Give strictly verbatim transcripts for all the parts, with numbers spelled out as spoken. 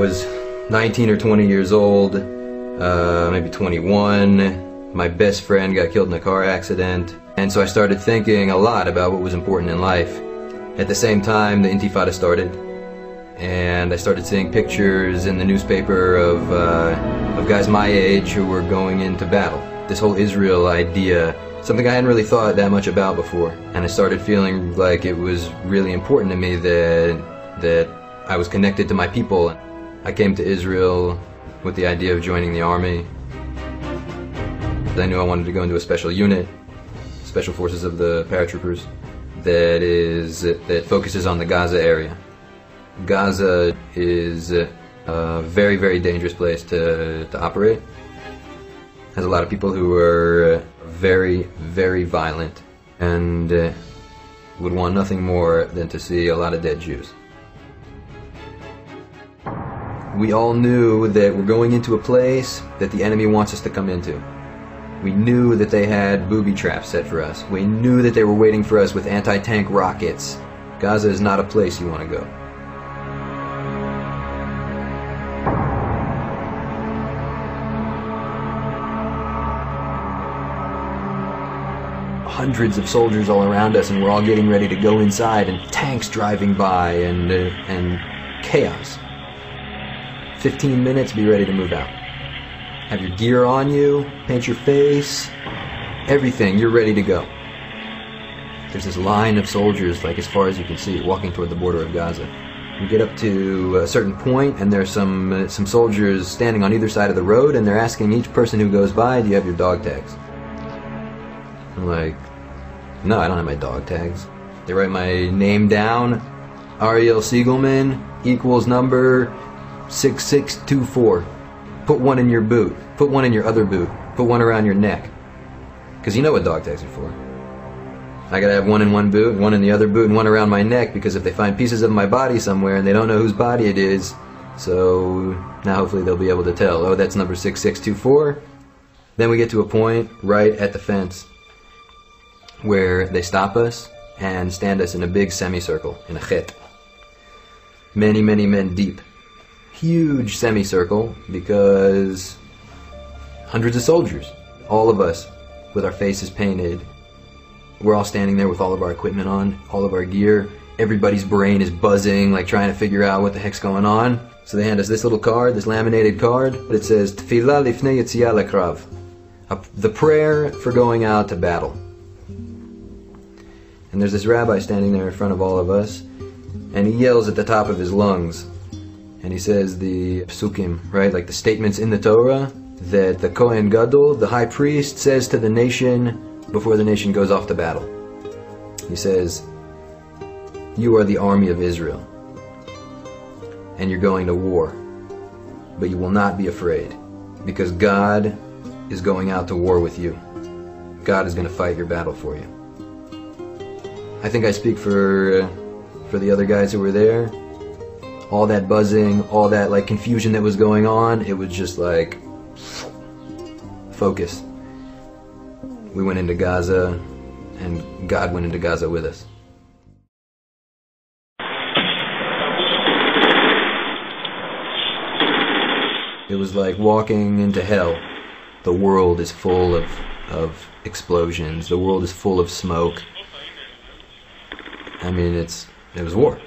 was nineteen or twenty years old, uh, maybe twenty-one. My best friend got killed in a car accident, and so I started thinking a lot about what was important in life. At the same time, the Intifada started, and I started seeing pictures in the newspaper of, uh, of guys my age who were going into battle. This whole Israel idea, something I hadn't really thought that much about before, and I started feeling like it was really important to me that, that I was connected to my people. I came to Israel with the idea of joining the army. I knew I wanted to go into a special unit, Special Forces of the Paratroopers, that is that focuses on the Gaza area. Gaza is a very, very dangerous place to, to operate. Has a lot of people who are very, very violent and uh, would want nothing more than to see a lot of dead Jews. We all knew that we're going into a place that the enemy wants us to come into. We knew that they had booby traps set for us. We knew that they were waiting for us with anti-tank rockets. Gaza is not a place you want to go. Hundreds of soldiers all around us, and we're all getting ready to go inside, and tanks driving by, and, uh, and chaos. fifteen minutes, be ready to move out. Have your gear on you, paint your face, everything, you're ready to go. There's this line of soldiers, like as far as you can see, walking toward the border of Gaza. You get up to a certain point, and there's some, uh, some soldiers standing on either side of the road, and they're asking each person who goes by, do you have your dog tags? I'm like, no, I don't have my dog tags. They write my name down, Ariel Siegelman equals number six six two four. Put one in your boot. Put one in your other boot. Put one around your neck. Because you know what dog tags are for. I gotta have one in one boot, one in the other boot, and one around my neck, because if they find pieces of my body somewhere and they don't know whose body it is, so now hopefully they'll be able to tell, oh, that's number six six two four. Then we get to a point right at the fence where they stop us and stand us in a big semicircle, in a chet. Many, many men deep. Huge semicircle, because hundreds of soldiers, all of us with our faces painted. We're all standing there with all of our equipment on, all of our gear. Everybody's brain is buzzing, like trying to figure out what the heck's going on. So they hand us this little card, this laminated card, that says Tefillah lifnei yetziah lekrav, the prayer for going out to battle. And there's this rabbi standing there in front of all of us, and he yells at the top of his lungs. And he says the psukim, right, like the statements in the Torah that the Kohen Gadol, the high priest, says to the nation before the nation goes off to battle. He says, you are the army of Israel, and you're going to war, but you will not be afraid, because God is going out to war with you. God is going to fight your battle for you. I think I speak for, uh, for the other guys who were there. All that buzzing, all that like confusion that was going on, it was just like focus. We went into Gaza, and God went into Gaza with us. It was like walking into hell. The world is full of, of explosions. The world is full of smoke. I mean, it's it was war.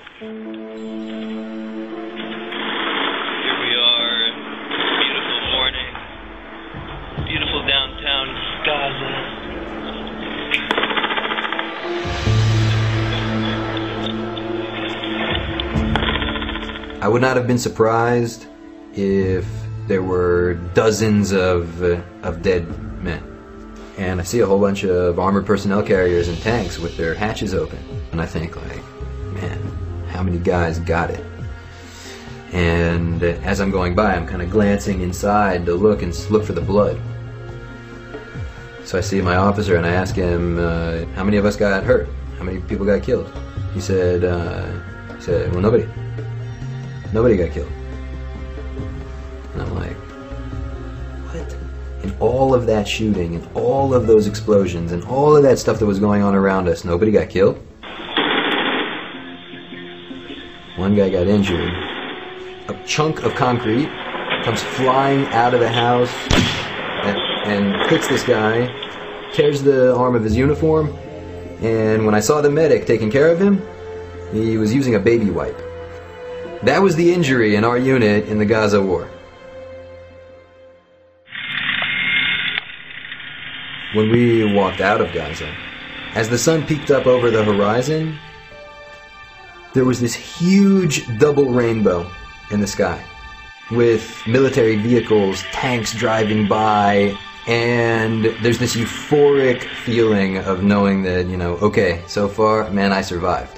I would not have been surprised if there were dozens of, uh, of dead men. And I see a whole bunch of armored personnel carriers and tanks with their hatches open. And I think, like, man, how many guys got it? And uh, as I'm going by, I'm kind of glancing inside to look and look for the blood. So I see my officer and I ask him, uh, how many of us got hurt? How many people got killed? He said, uh, he said, well, nobody. Nobody got killed. And I'm like, what? In all of that shooting, and all of those explosions, and all of that stuff that was going on around us, nobody got killed? One guy got injured, a chunk of concrete comes flying out of the house and, and hits this guy, tears the arm of his uniform, and when I saw the medic taking care of him, he was using a baby wipe. That was the injury in our unit in the Gaza war. When we walked out of Gaza, as the sun peeked up over the horizon, there was this huge double rainbow in the sky, with military vehicles, tanks driving by, and there's this euphoric feeling of knowing that, you know, okay, so far, man, I survived.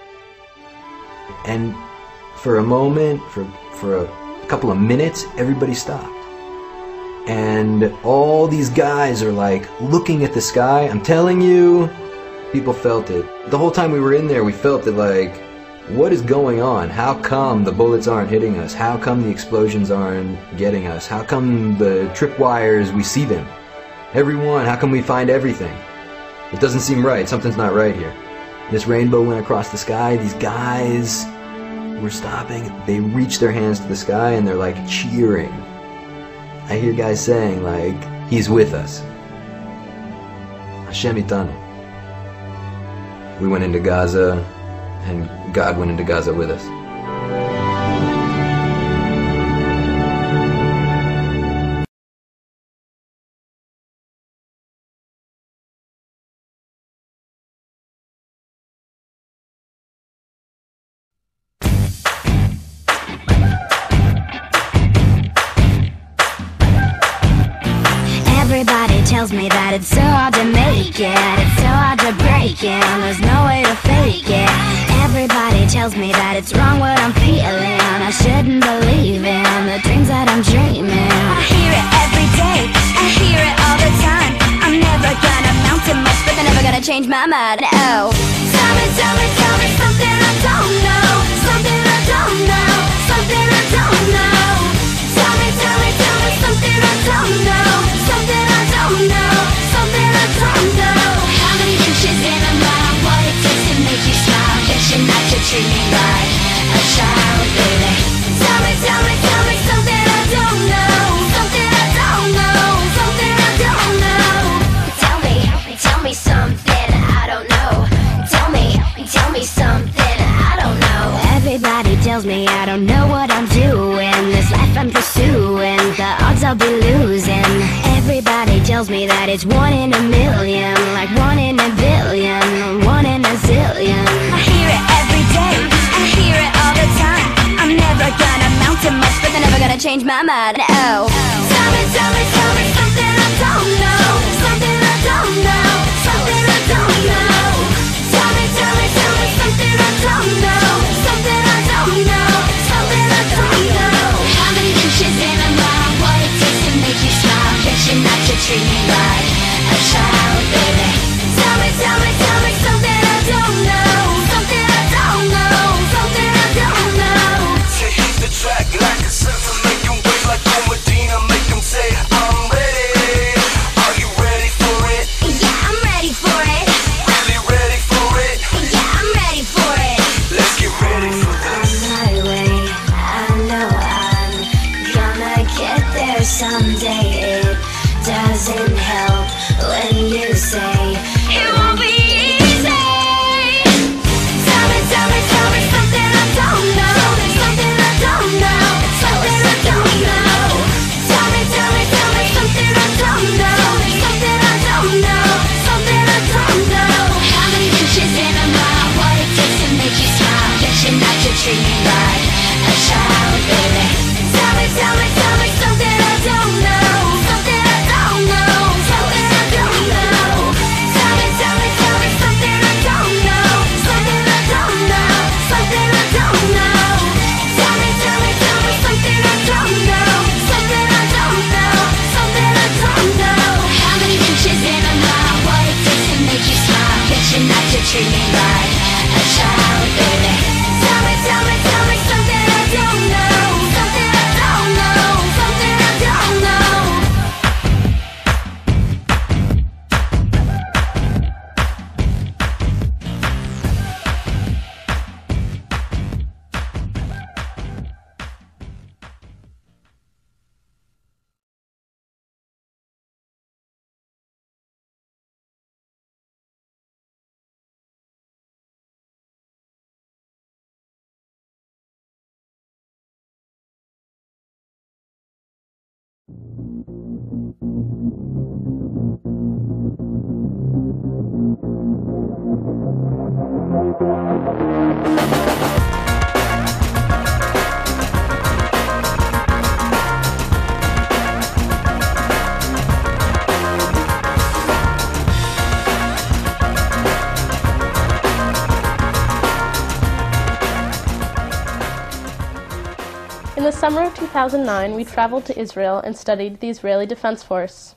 And for a moment, for, for a couple of minutes, everybody stopped. And all these guys are like looking at the sky. I'm telling you, people felt it. The whole time we were in there, we felt it like, what is going on? How come the bullets aren't hitting us? How come the explosions aren't getting us? How come the tripwires, we see them? Everyone, how come we find everything? It doesn't seem right. Something's not right here. This rainbow went across the sky. These guys were stopping. They reached their hands to the sky and they're like cheering. I hear guys saying like, he's with us. Hashem itanu. We went into Gaza, and God went into Gaza with us. Everybody tells me that it's so hard to make it, it's so hard to break it, there's no way to fake it. Everybody tells me that it's wrong what I'm feeling, I shouldn't believe in the dreams that I'm dreaming. I hear it every day, I hear it all the time. I'm never gonna amount to much, but they're never gonna change my mind. Oh, tell me, tell me, tell me something I don't know, something I don't know, something I don't know. Tell me, tell me, tell me something I don't know, something I don't know, something I don't know. How many inches in a mile, what it takes to make you smile, wishing that you treat me like a child, baby. Tell me, tell me, tell me something I don't know, something I don't know, something I don't know. Tell me, tell me something I don't know. Tell me, tell me something I don't know. Everybody tells me I don't know what I'm doing, this life I'm pursuing, the odds I'll be losing. Everybody tells me that it's one in a million, like one in a billion, one in a zillion. I hear it every day, I hear it all the time. I'm never gonna amount to much, but they're never gonna change my mind. Oh, tell me, tell me, tell me something I don't know, something I don't know, something I don't know. Tell me, tell me, tell me something I don't know, something I don't know, something I don't know. How many inches in a mile, what it takes to make you smile, wishing that you treat me like a child, baby. Tell me, tell me, tell me something I don't know, something I don't know, something I don't know. To hit the track like a surfer, make 'em wait like a Medina, make 'em say I'm ready. Are you ready for it? Yeah, I'm ready for it. Really ready for it? Yeah, I'm ready for it. Let's get ready for this. On my way, I know I'm gonna get there someday. It doesn't help when you say it won't be easy. Tell me, tell me, tell me something I don't know, something I don't know, something I don't know. Tell me, tell me, tell me something I don't know, something I don't know, something I don't know. How many inches in a mile, what it takes to make you smile, wishing that you treat me like a child, baby. Tell me, tell me, tell me something I don't know, something I don't know, something I don't know. Tell In the summer of two thousand nine, we traveled to Israel and studied the Israeli Defense Force.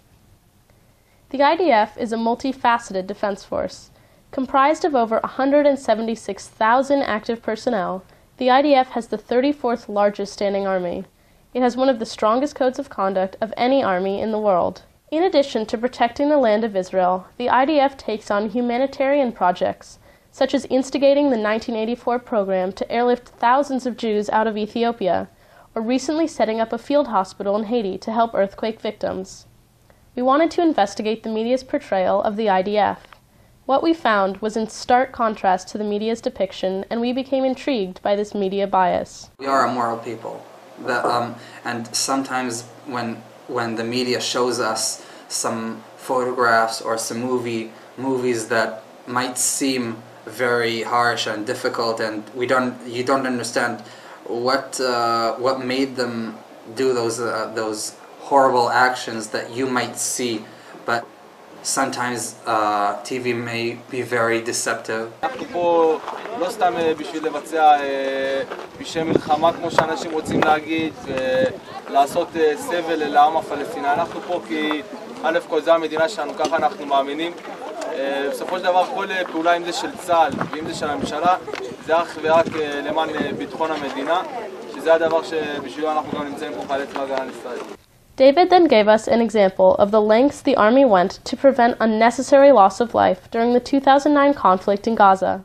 The I D F is a multifaceted defense force. Comprised of over one hundred seventy-six thousand active personnel, the I D F has the thirty-fourth largest standing army. It has one of the strongest codes of conduct of any army in the world. In addition to protecting the land of Israel, the I D F takes on humanitarian projects, such as instigating the nineteen eighty-four program to airlift thousands of Jews out of Ethiopia, or recently setting up a field hospital in Haiti to help earthquake victims. We wanted to investigate the media's portrayal of the I D F. What we found was in stark contrast to the media's depiction, and we became intrigued by this media bias. We are a moral people, the, um, and sometimes when when the media shows us some photographs or some movie movies that might seem very harsh and difficult, and we don't you don't understand what uh, what made them do those uh, those horrible actions that you might see, but sometimes uh, T V may be very deceptive. אנחנו פה לא סתם בשביל לבצע פשעי מלחמה כמו שאנשים רוצים להגיד ולעשות סבל לעם הפלסטיני. אנחנו פה כי א' כל זה המדינה שלנו, ככה אנחנו מאמינים. בסופו של דבר כל פעולה, אם זה של צה"ל ואם זה של הממשלה, זה אך ורק למען ביטחון המדינה, שזה הדבר שבשבילו אנחנו גם נמצאים פה חיילי צבא הגנה לישראל. David then gave us an example of the lengths the Army went to prevent unnecessary loss of life during the two thousand nine conflict in Gaza.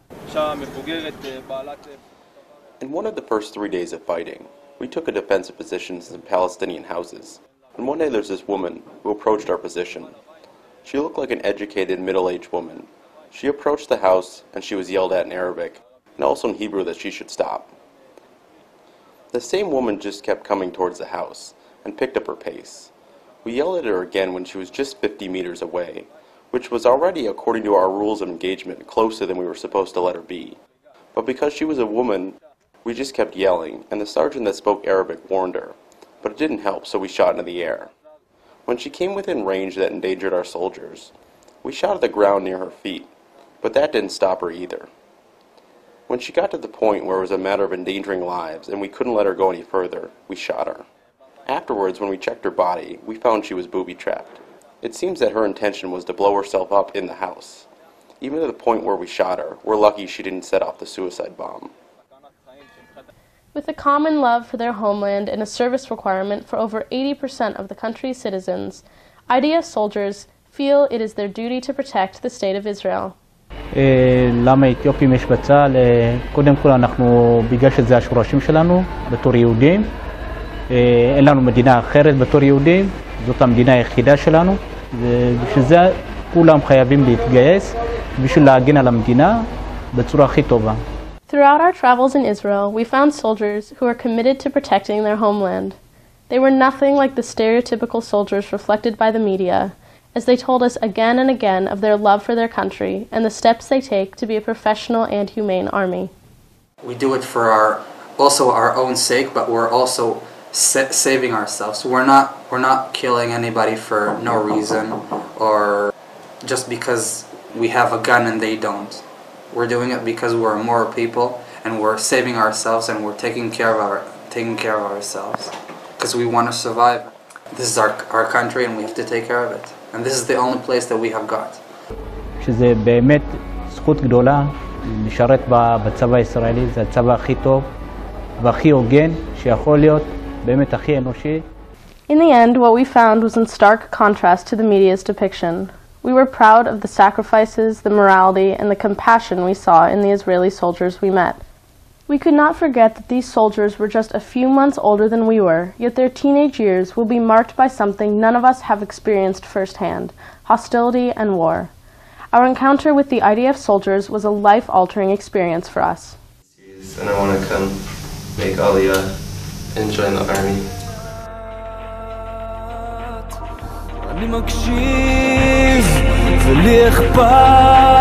In one of the first three days of fighting, we took a defensive position in some Palestinian houses. And one day there's this woman who approached our position. She looked like an educated, middle-aged woman. She approached the house and she was yelled at in Arabic, and also in Hebrew that she should stop. The same woman just kept coming towards the house and picked up her pace. We yelled at her again when she was just fifty meters away, which was already, according to our rules of engagement, closer than we were supposed to let her be. But because she was a woman, we just kept yelling, and the sergeant that spoke Arabic warned her. But it didn't help, so we shot into the air. When she came within range that endangered our soldiers, we shot at the ground near her feet, but that didn't stop her either. When she got to the point where it was a matter of endangering lives and we couldn't let her go any further, we shot her. Afterwards, when we checked her body, we found she was booby-trapped. It seems that her intention was to blow herself up in the house. Even to the point where we shot her, we're lucky she didn't set off the suicide bomb. With a common love for their homeland and a service requirement for over eighty percent of the country's citizens, I D F soldiers feel it is their duty to protect the state of Israel. למה אתיופים יש בצה"ל? קודם כל אנחנו, בגלל שזה השורשים שלנו, בתור יהודים, אין לנו מדינה אחרת בתור יהודים, זאת המדינה היחידה שלנו, ובשביל זה כולם חייבים להתגייס בשביל להגן על המדינה בצורה הכי טובה. Throughout our travels in Israel, we found soldiers who are committed to protecting their homeland. They were nothing like the stereotypical soldiers reflected by the media, as they told us again and again of their love for their country and the steps they take to be a professional and humane army. We do it for our also our own sake, but we're also sa saving ourselves. We're not we're not killing anybody for no reason or just because we have a gun and they don't. We're doing it because we're moral people and we're saving ourselves and we're taking care of our taking care of ourselves because we want to survive. This is our our country and we have to take care of it. And this is the only place that we have got. שזה באמת זכות גדולה לשרת בצבא הישראלי, זה הצבא הכי טוב והכי הוגן שיכול להיות, באמת הכי אנושי. In the end, what we found was in stark contrast to the media's depiction. We were proud of the sacrifices, the morality, and the compassion we saw in the Israeli soldiers we met. We could not forget that these soldiers were just a few months older than we were, yet their teenage years will be marked by something none of us have experienced firsthand: hostility and war. Our encounter with the I D F soldiers was a life-altering experience for us. And I want to come make Aliyah and join the army. אני מקשיב ולי אכפת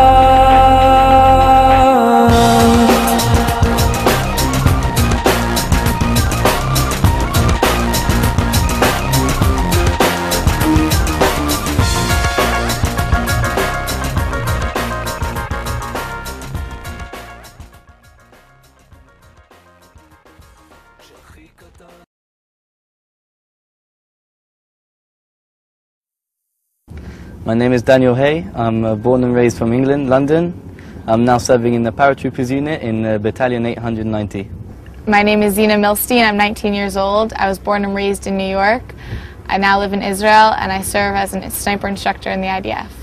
My name is Daniel Hay. I'm uh, born and raised from England, London. I'm now serving in the paratroopers unit in uh, Battalion eight hundred ninety. My name is Zina Milstein. I'm nineteen years old. I was born and raised in New York. I now live in Israel and I serve as a sniper instructor in the I D F.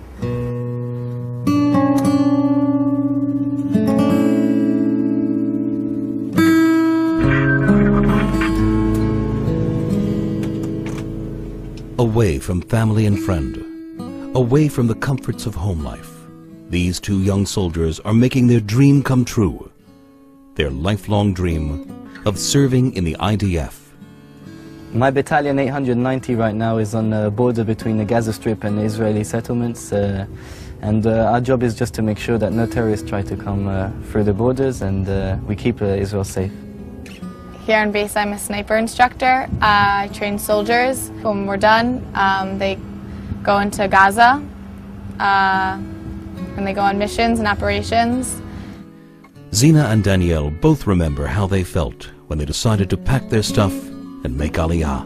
Away from family and friend, away from the comforts of home life, these two young soldiers are making their dream come true, their lifelong dream of serving in the I D F. My Battalion eight hundred ninety right now is on the border between the Gaza Strip and the Israeli settlements, uh, and uh, our job is just to make sure that no terrorists try to come uh, through the borders, and uh, we keep uh, Israel safe. Here on base, I'm a sniper instructor. Uh, I train soldiers. When we're done, um, they go into Gaza, uh, and they go on missions and operations. Zina and Danielle both remember how they felt when they decided to pack their stuff and make Aliyah.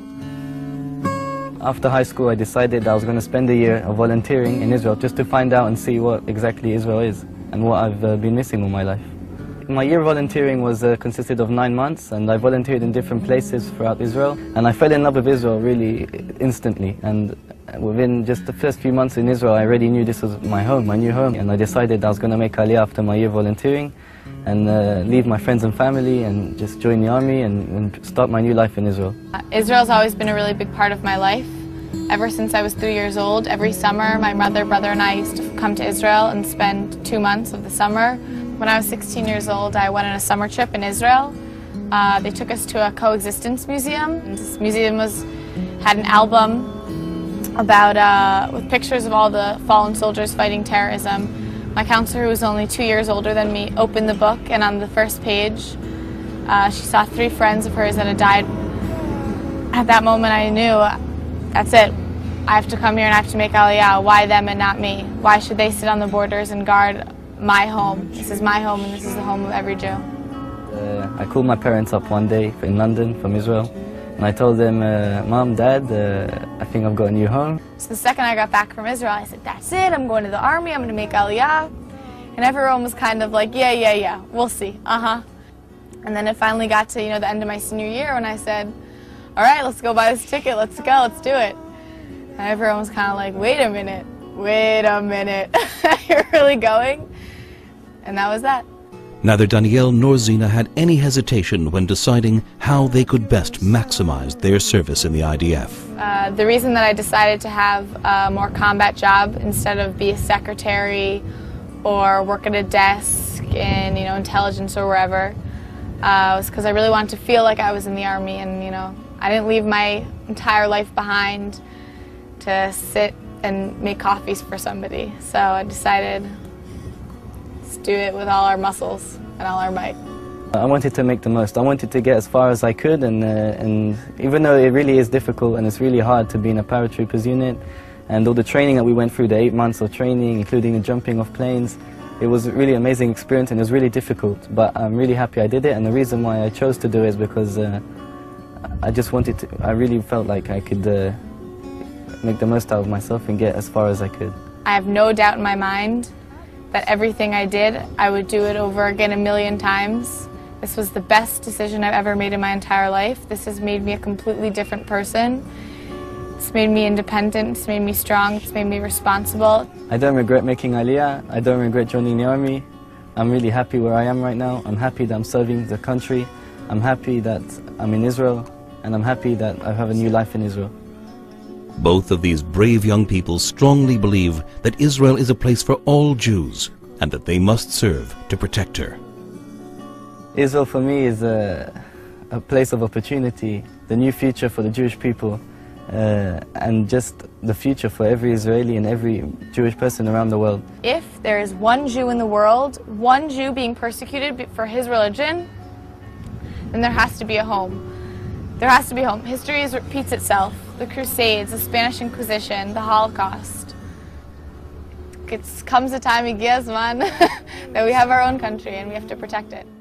After high school, I decided I was going to spend a year of volunteering in Israel just to find out and see what exactly Israel is and what I've uh, been missing all my life. My year volunteering was uh, consisted of nine months, and I volunteered in different places throughout Israel, and I fell in love with Israel really instantly, and within just the first few months in Israel I already knew this was my home, my new home, and I decided I was going to make Aliyah after my year volunteering and uh, leave my friends and family and just join the army and, and start my new life in Israel. Uh, Israel's always been a really big part of my life. Ever since I was three years old, every summer my mother, brother and I used to come to Israel and spend two months of the summer. When I was sixteen years old, I went on a summer trip in Israel. Uh, they took us to a coexistence museum. And this museum was, had an album about, uh, with pictures of all the fallen soldiers fighting terrorism. My counselor, who was only two years older than me, opened the book, and on the first page, uh, she saw three friends of hers that had died. At that moment, I knew, that's it. I have to come here and I have to make Aliyah. Why them and not me? Why should they sit on the borders and guard my home? This is my home, and this is the home of every Jew. Uh, I called my parents up one day in London from Israel, and I told them, uh, Mom, Dad, uh, I think I've got a new home. So the second I got back from Israel, I said, that's it, I'm going to the army, I'm going to make Aliyah. And everyone was kind of like, yeah, yeah, yeah, we'll see, uh-huh. And then it finally got to, you know, the end of my senior year when I said, all right, let's go buy this ticket, let's go, let's do it. And everyone was kind of like, wait a minute, wait a minute, you're really going? And that was that. Neither Danielle nor Zina had any hesitation when deciding how they could best maximize their service in the I D F. Uh, the reason that I decided to have a more combat job instead of be a secretary or work at a desk in, you know, intelligence or wherever uh, was because I really wanted to feel like I was in the army, and, you know, I didn't leave my entire life behind to sit and make coffees for somebody. So I decided, let's do it with all our muscles and all our might. I wanted to make the most. I wanted to get as far as I could, and, uh, and even though it really is difficult and it's really hard to be in a paratroopers unit, and all the training that we went through, the eight months of training, including the jumping off planes, it was a really amazing experience, and it was really difficult, but I'm really happy I did it. And the reason why I chose to do it is because uh, I just wanted to, I really felt like I could uh, make the most out of myself and get as far as I could. I have no doubt in my mind that everything I did, I would do it over again a million times. This was the best decision I've ever made in my entire life. This has made me a completely different person. It's made me independent, it's made me strong, it's made me responsible. I don't regret making Aliyah, I don't regret joining the army. I'm really happy where I am right now. I'm happy that I'm serving the country. I'm happy that I'm in Israel, and I'm happy that I have a new life in Israel. Both of these brave young people strongly believe that Israel is a place for all Jews and that they must serve to protect her. Israel for me is a, a place of opportunity, the new future for the Jewish people. uh, and just the future for every Israeli and every Jewish person around the world. If there is one Jew in the world, one Jew being persecuted for his religion, then there has to be a home. There has to be a home. History repeats itself. The Crusades, the Spanish Inquisition, the Holocaust. It comes a time, הגיע הזמן, that we have our own country and we have to protect it.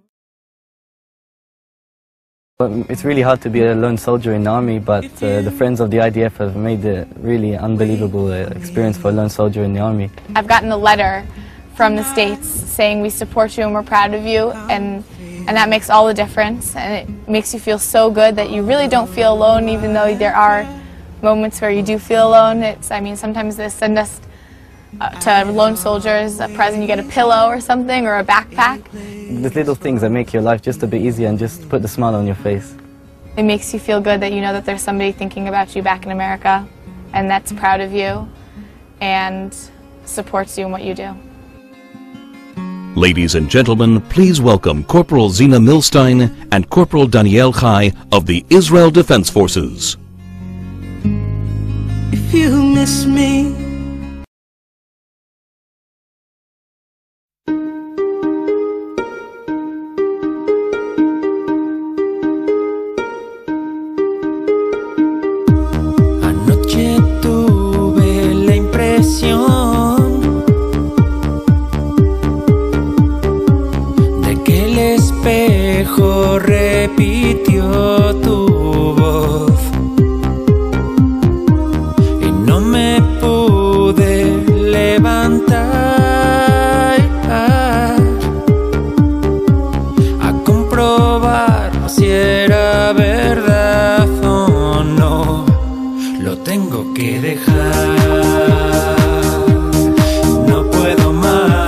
It's really hard to be a lone soldier in the army, but uh, the friends of the I D F have made a really unbelievable uh, experience for a lone soldier in the army. I've gotten a letter from the States saying we support you and we're proud of you, and, and that makes all the difference, and it makes you feel so good that you really don't feel alone, even though there are moments where you do feel alone. It's, I mean, sometimes they send us uh, to lone soldiers a present, you get a pillow or something, or a backpack. The little things that make your life just a bit easier and just put the smile on your face. It makes you feel good that you know that there's somebody thinking about you back in America and that's proud of you and supports you in what you do. Ladies and gentlemen, please welcome Corporal Zina Milstein and Corporal Daniel Chai of the Israel Defense Forces. If you miss me, repitió tu voz y no me pude levantar a comprobar si era verdad o no. Lo tengo que dejar. No puedo más.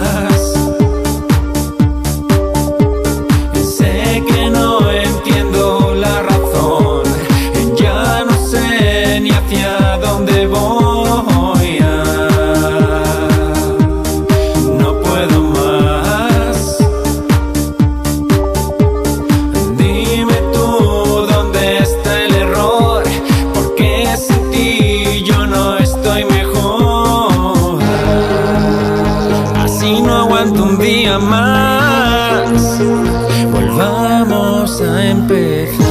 Más, volvamos a empezar.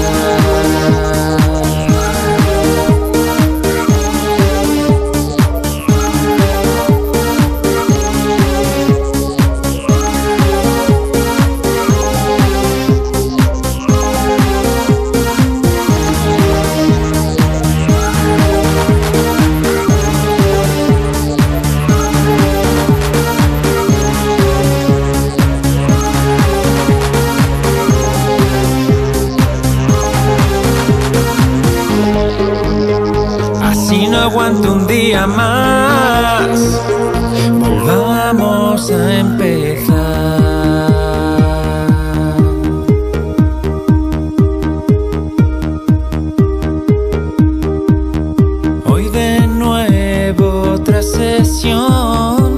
No aguanto un día más, volvamos a empezar. Hoy de nuevo otra sesión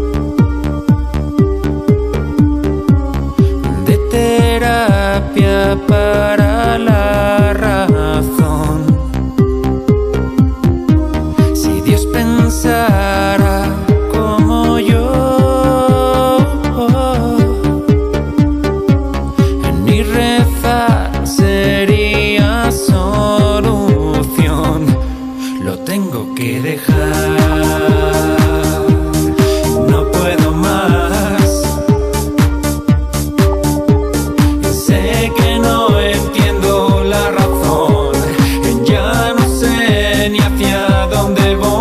de terapia para la razón. Pensara como yo, ni rezar sería solución. Lo tengo que dejar. No puedo más. Sé que no entiendo la razón. Ya no sé ni hacia dónde voy.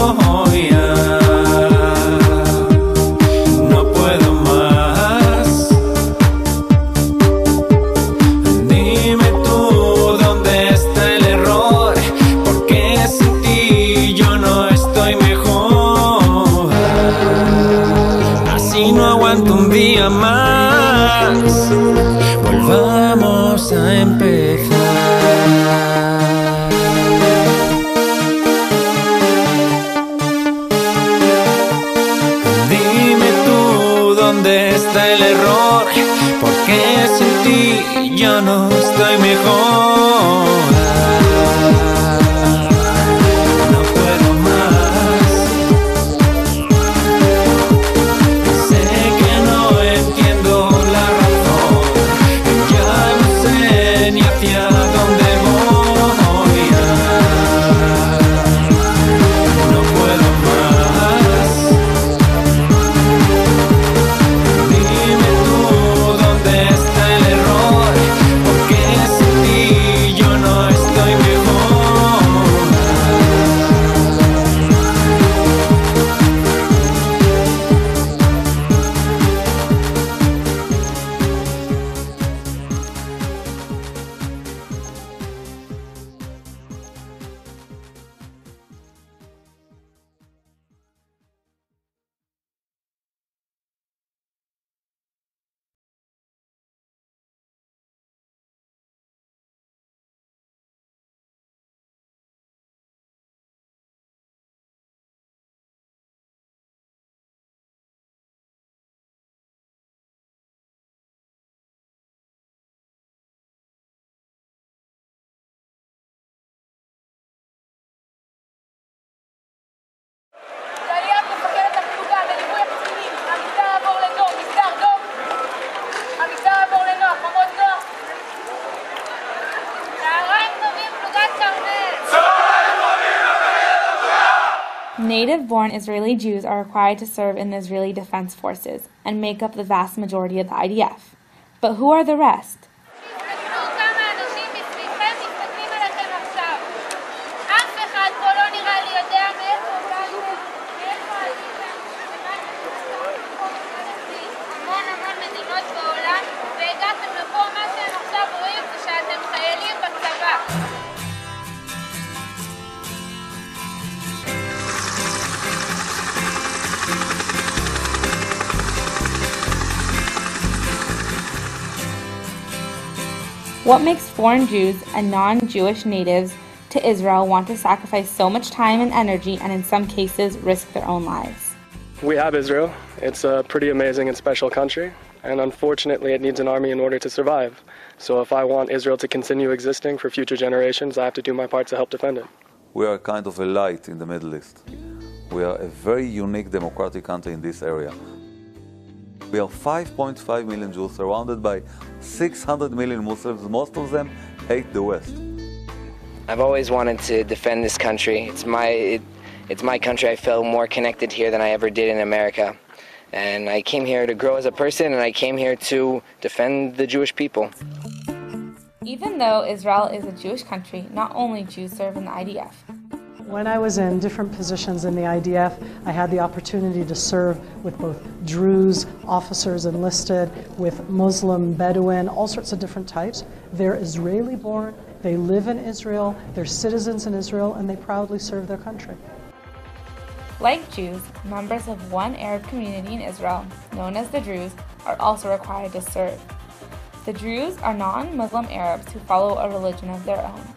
Un día más, volvamos a empezar. Dime tú dónde está el error, porque sin ti yo no estoy mejor. Native-born Israeli Jews are required to serve in the Israeli Defense Forces and make up the vast majority of the I D F. But who are the rest? What makes foreign Jews and non-Jewish natives to Israel want to sacrifice so much time and energy and in some cases risk their own lives? We have Israel. It's a pretty amazing and special country, and unfortunately it needs an army in order to survive. So if I want Israel to continue existing for future generations, I have to do my part to help defend it. We are kind of a light in the Middle East. We are a very unique democratic country in this area. We are five point five million Jews surrounded by six hundred million Muslims. Most of them hate the West. I've always wanted to defend this country. It's my, it, it's my country. I feel more connected here than I ever did in America. And I came here to grow as a person, and I came here to defend the Jewish people. Even though Israel is a Jewish country, not only Jews serve in the I D F. When I was in different positions in the I D F, I had the opportunity to serve with both Druze officers enlisted, with Muslim, Bedouin, all sorts of different types. They're Israeli born, they live in Israel, they're citizens in Israel, and they proudly serve their country. Like Jews, members of one Arab community in Israel, known as the Druze, are also required to serve. The Druze are non-Muslim Arabs who follow a religion of their own.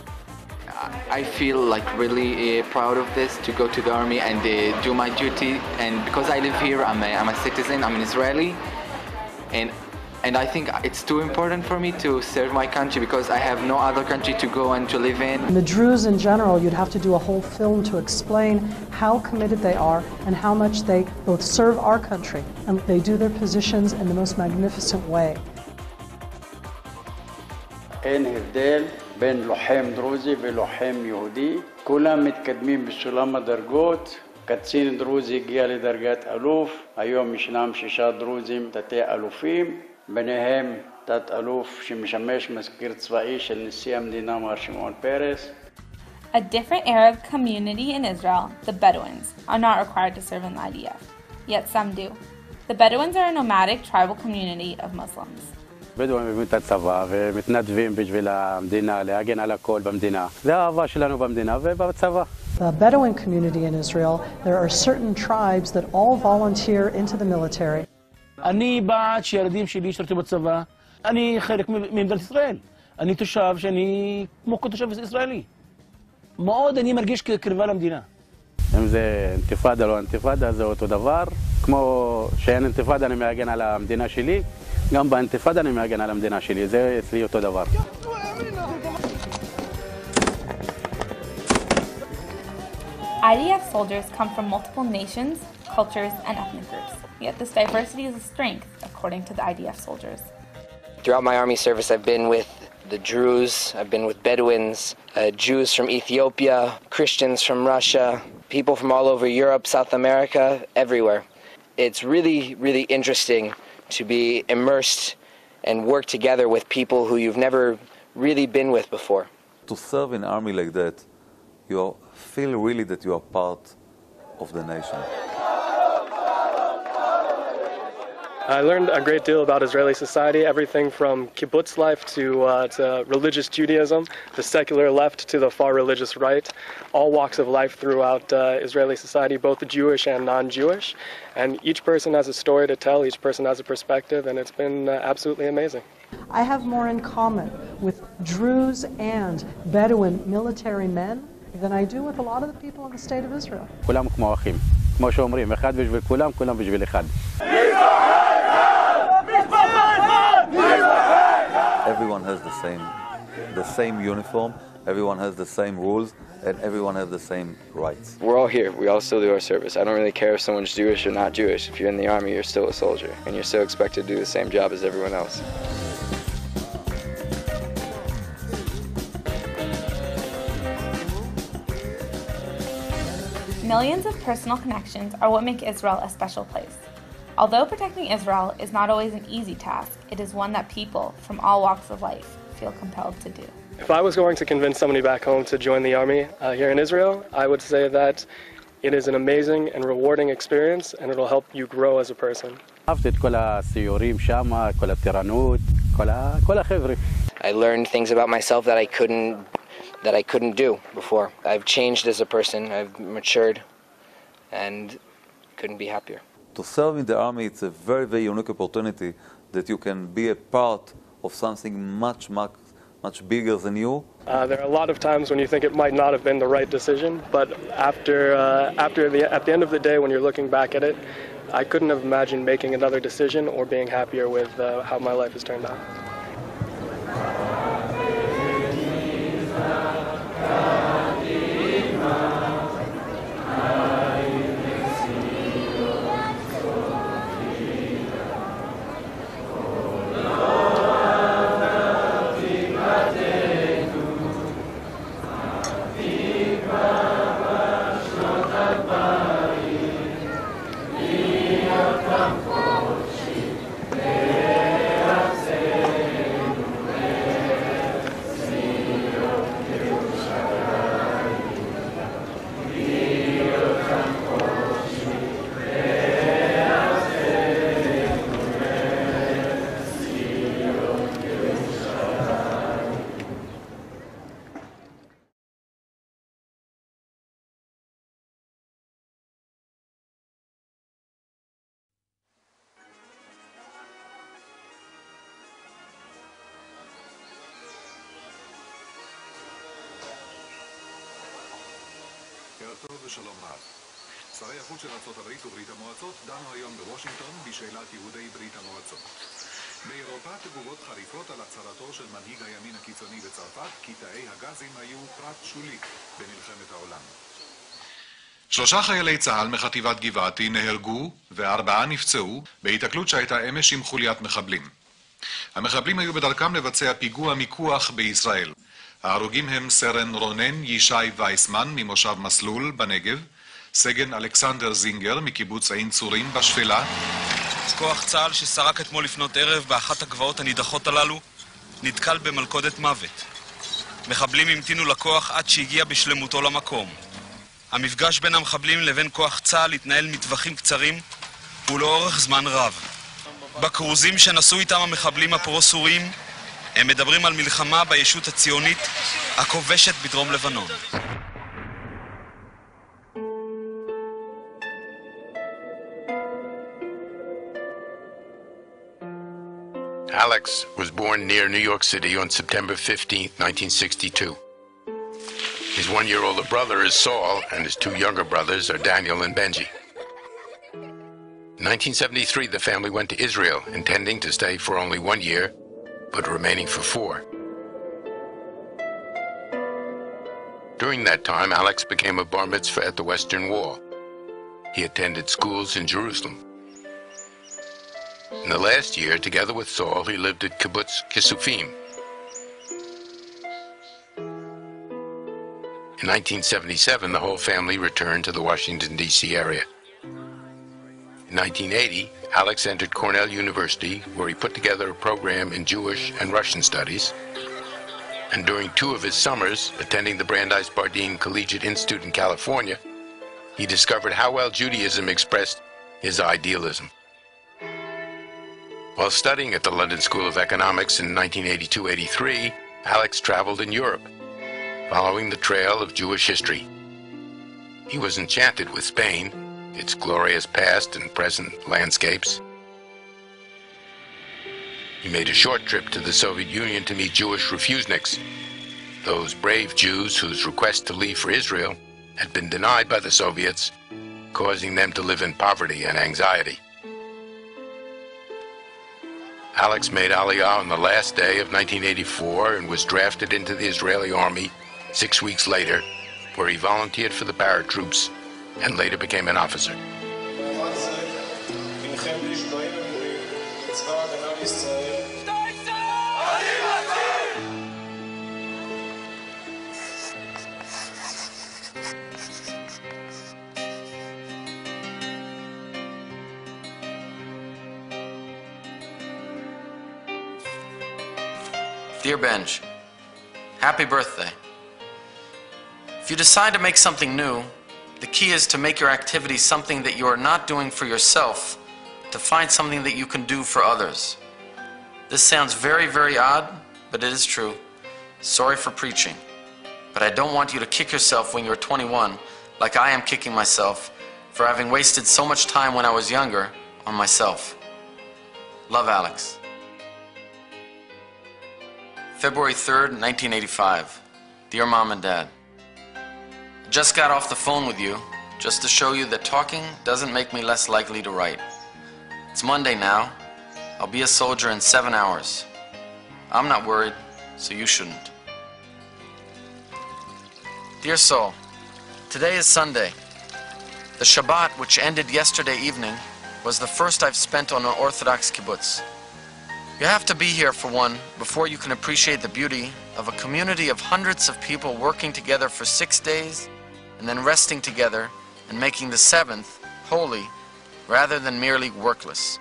I feel like really uh, proud of this, to go to the army and uh, do my duty. And because I live here, I'm a, I'm a citizen, I'm an Israeli. And, and I think it's too important for me to serve my country because I have no other country to go and to live in. And the Druze in general, you'd have to do a whole film to explain how committed they are and how much they both serve our country and they do their positions in the most magnificent way. אין הבדל בין לוחם דרוזי ולוחם יהודי. כולם מתקדמים בסולם הדרגות. קצין דרוזי הגיע לדרגת אלוף. היום ישנם שישה דרוזים תתי אלופים. ביניהם תת אלוף שמשמש מזכיר צבאי של נשיא המדינה מר שמעון פרס. A different Arab community in Israel, the Bedouins, are not required to serve in the I D F, yet some do. The Bedouins are a nomadic tribal community of Muslims. בדואים מביאים את הצבא ומתנדבים בשביל המדינה, להגן על הכל במדינה. זה האהבה שלנו במדינה ובצבא. The Bedouin community in Israel, there are certain tribes that all volunteer into the military. אני בעד שהילדים שלי ישרתו בצבא. אני חלק ממדינת ישראל. אני תושב שאני כמו כל תושב ישראלי. מאוד אני מרגיש כקרבה למדינה. אם זה אינתיפאדה לא אינתיפאדה, זה אותו דבר. כמו שאין אינתיפאדה אני מגן על המדינה שלי. גם באינתיפאדה אני מגן על המדינה שלי, זה אצלי אותו דבר. I D F soldiers come from multiple nations, cultures, and ethnic groups. Yet this diversity is a strength, according to the I D F soldiers. Throughout my army service, I've been with the Druze, I've been with Bedouins, uh, Jews from Ethiopia, Christians from Russia, people from all over Europe, South America, everywhere. It's really, really interesting to be immersed and work together with people who you've never really been with before. To serve in an army like that, you feel really that you are part of the nation. I learned a great deal about Israeli society, everything from kibbutz life to, uh, to religious Judaism, the secular left to the far religious right, all walks of life throughout uh, Israeli society, both Jewish and non-Jewish. And each person has a story to tell, each person has a perspective, and it's been uh, absolutely amazing. I have more in common with Druze and Bedouin military men than I do with a lot of the people in the state of Israel. כולם כמו אחים. כמו שאומרים, אחד בשביל כולם, כולם בשביל אחד. Everyone has the same, the same uniform, everyone has the same rules, and everyone has the same rights. We're all here. We all still do our service. I don't really care if someone's Jewish or not Jewish. If you're in the army, you're still a soldier, and you're still expected to do the same job as everyone else. Millions of personal connections are what make Israel a special place. Although protecting Israel is not always an easy task, it is one that people from all walks of life feel compelled to do. If I was going to convince somebody back home to join the army uh, here in Israel, I would say that it is an amazing and rewarding experience, and it'll help you grow as a person. אהבתי את כל הסיורים שמה, כל הטירנות, כל ה- כל החבר'ה. I learned things about myself that I couldn't that I couldn't do before. I've changed as a person. I've matured and couldn't be happier. To serve in the army, it's a very, very unique opportunity that you can be a part of something much, much, much bigger than you. Uh, there are a lot of times when you think it might not have been the right decision, but after, uh, after the, at the end of the day, when you're looking back at it, I couldn't have imagined making another decision or being happier with uh, how my life has turned out. ערב טוב ושלום רב. שרי החוץ של ארצות הברית וברית המועצות דנו היום בוושינגטון בשאלת יהודי ברית המועצות. באירופה תגובות חריפות על הצהרתו של מנהיג הימין הקיצוני בצרפת כי תאי הגזים היו פרט שולי במלחמת העולם. שלושה חיילי צה"ל מחטיבת גבעתי נהרגו וארבעה נפצעו בהיתקלות שהייתה אמש עם חוליית מחבלים. המחבלים היו בדרכם לבצע פיגוע מיקוח בישראל. ההרוגים הם סרן רונן ישי וייסמן ממושב מסלול בנגב, סגן אלכסנדר זינגר מקיבוץ עין צורים בשפלה. כוח צה"ל שסרק אתמול לפנות ערב באחת הגבעות הנידחות הללו נתקל במלכודת מוות. מחבלים המתינו לכוח עד שהגיע בשלמותו למקום. המפגש בין המחבלים לבין כוח צה"ל התנהל מטווחים קצרים ולאורך זמן רב. בקרוזים שנסעו איתם המחבלים הפרו-סוריים הם מדברים על מלחמה בישות הציונית הכובשת בדרום לבנון. Alex was born near New York City on September fifteenth, nineteen sixty-two. His one-year-older brother is Saul, and his two younger brothers are Daniel and Benji. In nineteen seventy-three, the family went to Israel, intending to stay for only one year, but remaining for four. During that time, Alex became a bar mitzvah at the Western Wall. He attended schools in Jerusalem. In the last year, together with Saul, he lived at Kibbutz Kisufim. In nineteen seventy-seven, the whole family returned to the Washington, D C area. In nineteen eighty, Alex entered Cornell University, where he put together a program in Jewish and Russian studies. And during two of his summers, attending the Brandeis Bardeen Collegiate Institute in California, he discovered how well Judaism expressed his idealism. While studying at the London School of Economics in nineteen eighty-two eighty-three, Alex traveled in Europe, following the trail of Jewish history. He was enchanted with Spain, its glorious past and present landscapes. He made a short trip to the Soviet Union to meet Jewish refuseniks, those brave Jews whose request to leave for Israel had been denied by the Soviets, causing them to live in poverty and anxiety. Alex made Aliyah on the last day of nineteen eighty-four and was drafted into the Israeli army six weeks later, where he volunteered for the paratroops and later became an officer. Dear Benj, happy birthday. If you decide to make something new, the key is to make your activity something that you are not doing for yourself, to find something that you can do for others. This sounds very, very odd, but it is true. Sorry for preaching, but I don't want you to kick yourself when you're twenty-one, like I am kicking myself for having wasted so much time when I was younger on myself. Love, Alex. February third, nineteen eighty-five. Dear Mom and Dad, I just got off the phone with you just to show you that talking doesn't make me less likely to write. It's Monday now. I'll be a soldier in seven hours. I'm not worried, so you shouldn't. Dear Soul, today is Sunday. The Shabbat, which ended yesterday evening, was the first I've spent on an Orthodox kibbutz. You have to be here for one before you can appreciate the beauty of a community of hundreds of people working together for six days and then resting together and making the seventh holy rather than merely workless.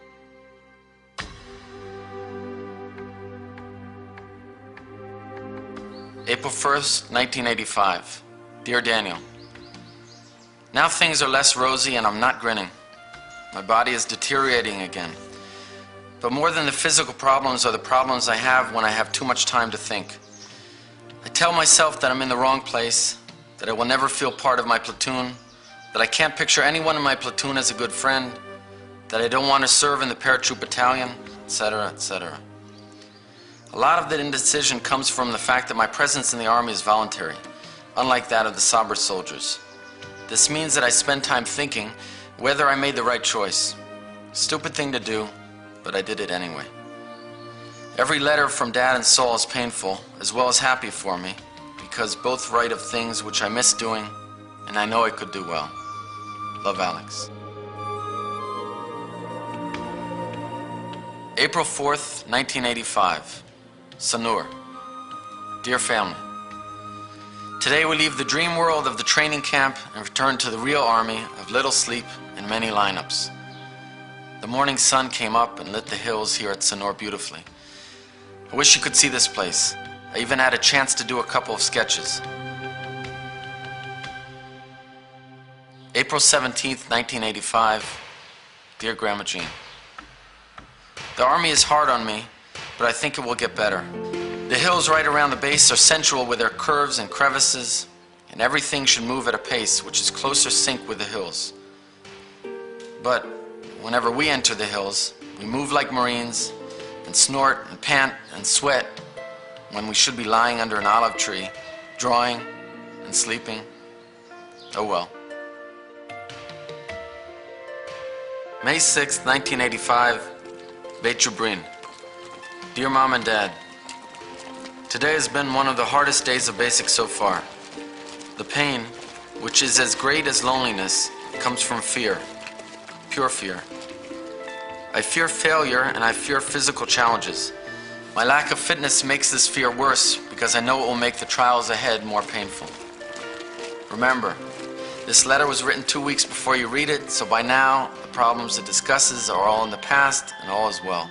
April first, nineteen eighty-five. Dear Daniel, now things are less rosy and I'm not grinning. My body is deteriorating again. But more than the physical problems are the problems I have when I have too much time to think. I tell myself that I'm in the wrong place, that I will never feel part of my platoon, that I can't picture anyone in my platoon as a good friend, that I don't want to serve in the paratroop battalion, et cetera, et cetera. A lot of that indecision comes from the fact that my presence in the Army is voluntary, unlike that of the Sabra soldiers. This means that I spend time thinking whether I made the right choice. Stupid thing to do, but I did it anyway. Every letter from Dad and Saul is painful, as well as happy for me, because both write of things which I miss doing, and I know I could do well. Love, Alex. April fourth, nineteen eighty-five. Sanur. Dear family, today we leave the dream world of the training camp and return to the real army of little sleep and many lineups. The morning sun came up and lit the hills here at Sanur beautifully. I wish you could see this place. I even had a chance to do a couple of sketches. April seventeenth, nineteen eighty-five. Dear Grandma Jean, the Army is hard on me, but I think it will get better. The hills right around the base are sensual with their curves and crevices, and everything should move at a pace which is closer sync with the hills. But whenever we enter the hills, we move like Marines and snort and pant and sweat when we should be lying under an olive tree, drawing and sleeping. Oh well. May sixth, nineteen eighty-five, Beit Jubrin. Dear Mom and Dad, today has been one of the hardest days of basic so far. The pain, which is as great as loneliness, comes from fear, pure fear. I fear failure and I fear physical challenges. My lack of fitness makes this fear worse because I know it will make the trials ahead more painful. Remember, this letter was written two weeks before you read it, so by now the problems it discusses are all in the past and all is well.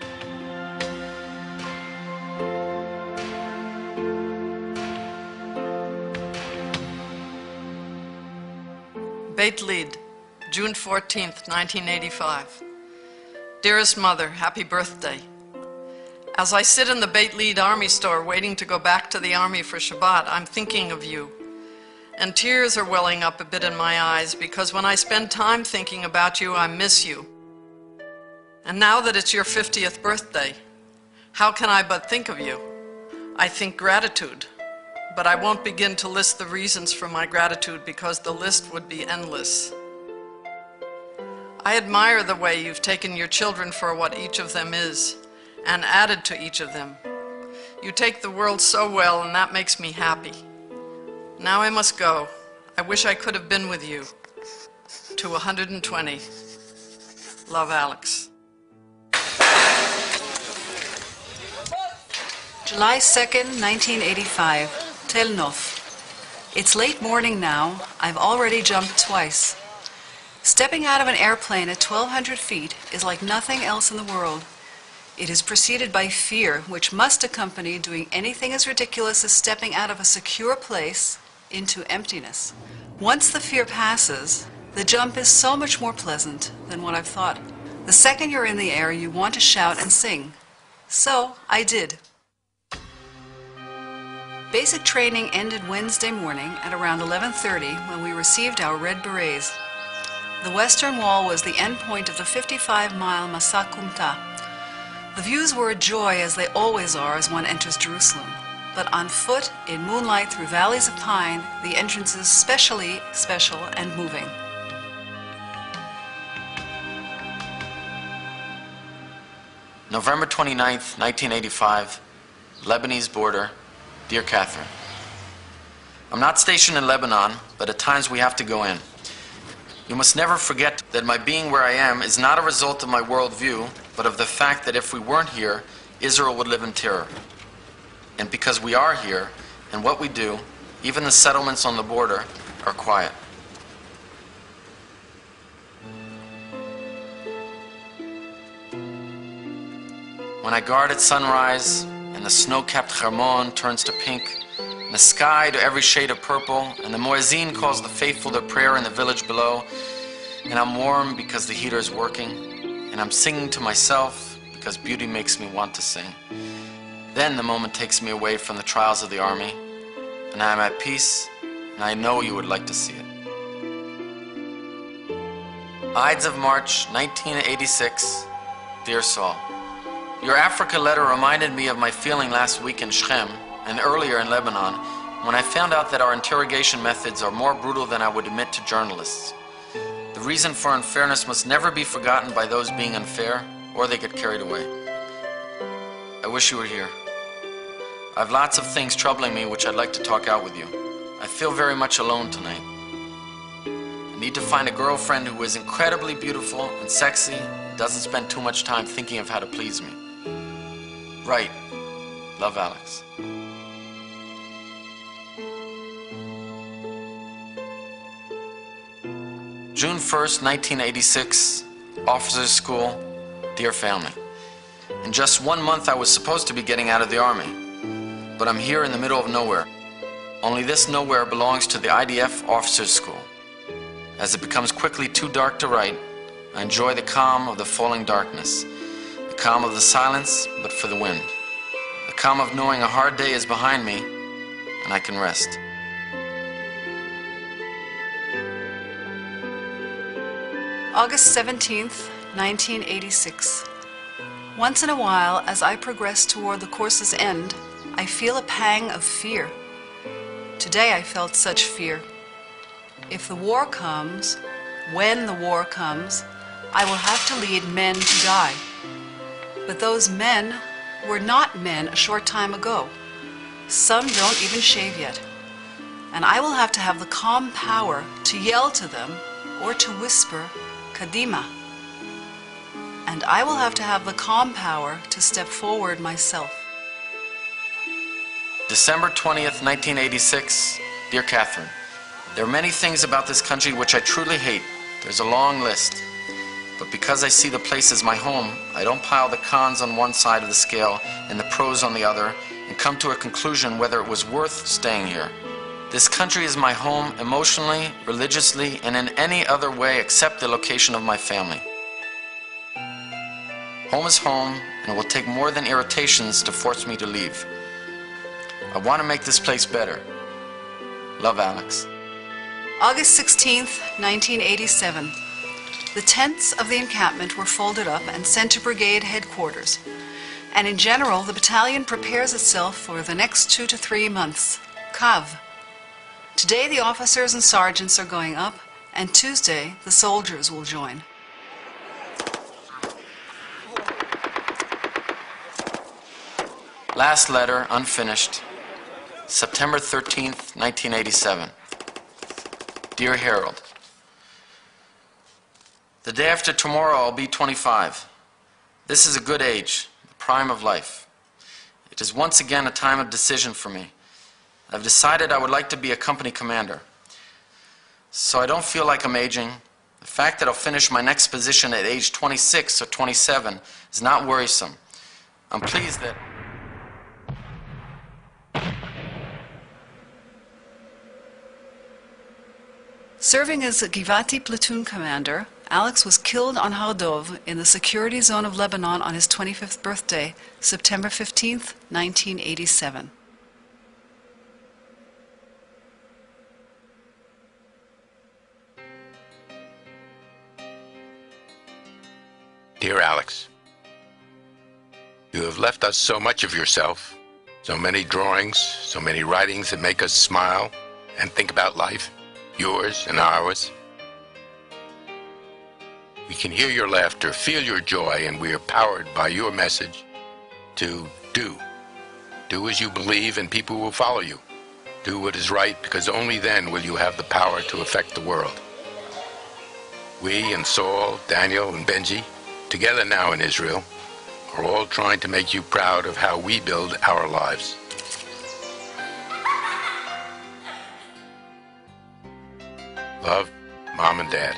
Beit Lid, June fourteenth, nineteen eighty-five. Dearest Mother, happy birthday. As I sit in the Beit Lid Army store waiting to go back to the Army for Shabbat, I'm thinking of you. And tears are welling up a bit in my eyes because when I spend time thinking about you, I miss you. And now that it's your fiftieth birthday, how can I but think of you? I think gratitude. But I won't begin to list the reasons for my gratitude because the list would be endless. I admire the way you've taken your children for what each of them is and added to each of them. You take the world so well and that makes me happy. Now I must go. I wish I could have been with you. To one hundred twenty. Love, Alex. July second, nineteen eighty-five. Tel Nof. It's late morning now. I've already jumped twice. Stepping out of an airplane at twelve hundred feet is like nothing else in the world. It is preceded by fear, which must accompany doing anything as ridiculous as stepping out of a secure place into emptiness. Once the fear passes, the jump is so much more pleasant than what I've thought. The second you're in the air, you want to shout and sing. So I did. Basic training ended Wednesday morning at around eleven thirty when we received our red berets. The western wall was the end point of the fifty-five mile Masa Kumta. The views were a joy, as they always are as one enters Jerusalem. But on foot, in moonlight through valleys of pine, the entrance is specially special and moving. November twenty-ninth, nineteen eighty-five, Lebanese border, Dear Catherine. I'm not stationed in Lebanon, but at times we have to go in. You must never forget that my being where I am is not a result of my worldview, but of the fact that if we weren't here, Israel would live in terror. And because we are here, and what we do, even the settlements on the border are quiet. When I guard at sunrise, and the snow-capped Hermon turns to pink, and the sky to every shade of purple, and the Muezzin calls the faithful to prayer in the village below, and I'm warm because the heater is working, and I'm singing to myself because beauty makes me want to sing. Then the moment takes me away from the trials of the army, and I am at peace, and I know you would like to see it. Ides of March, nineteen eighty-six, Dear Saul. Your Africa letter reminded me of my feeling last week in Shechem, and earlier in Lebanon, when I found out that our interrogation methods are more brutal than I would admit to journalists. The reason for unfairness must never be forgotten by those being unfair, or they get carried away. I wish you were here. I have lots of things troubling me which I'd like to talk out with you. I feel very much alone tonight. I need to find a girlfriend who is incredibly beautiful and sexy, and doesn't spend too much time thinking of how to please me. Right. Love, Alex. June first, nineteen eighty-six, Officers' School, Dear Family. In just one month I was supposed to be getting out of the Army, but I'm here in the middle of nowhere. Only this nowhere belongs to the I D F Officers' School. As it becomes quickly too dark to write, I enjoy the calm of the falling darkness, the calm of the silence, but for the wind, the calm of knowing a hard day is behind me and I can rest. August seventeenth, nineteen eighty-six. Once in a while, as I progress toward the course's end, I feel a pang of fear. Today I felt such fear. If the war comes, when the war comes, I will have to lead men to die. But those men were not men a short time ago. Some don't even shave yet. And I will have to have the calm power to yell to them or to whisper, Kadima. And I will have to have the calm power to step forward myself. December twentieth, nineteen eighty-six, Dear Catherine. There are many things about this country which I truly hate. There's a long list. But because I see the place as my home, I don't pile the cons on one side of the scale and the pros on the other and come to a conclusion whether it was worth staying here. This country is my home emotionally, religiously, and in any other way except the location of my family. Home is home, and it will take more than irritations to force me to leave. I want to make this place better. Love, Alex. August sixteenth, nineteen eighty-seven. The tents of the encampment were folded up and sent to brigade headquarters. And in general, the battalion prepares itself for the next two to three months. Kav. Today the officers and sergeants are going up, and Tuesday the soldiers will join. Last letter, unfinished, September thirteenth, nineteen eighty-seven. Dear Harold, the day after tomorrow I'll be twenty-five. This is a good age, the prime of life. It is once again a time of decision for me. I've decided I would like to be a company commander. So I don't feel like I'm aging. The fact that I'll finish my next position at age twenty-six or twenty-seven is not worrisome. I'm pleased that Serving as a Givati platoon commander, Alex was killed on Har Dov in the security zone of Lebanon on his twenty-fifth birthday, September fifteenth, nineteen eighty-seven. Dear Alex, you have left us so much of yourself, so many drawings, so many writings that make us smile and think about life, yours and ours. We can hear your laughter, feel your joy, and we are powered by your message to do. Do as you believe and people will follow you. Do what is right, because only then will you have the power to affect the world. We and Saul, Daniel, and Benji, together now in Israel, are all trying to make you proud of how we build our lives. Love, Mom and Dad.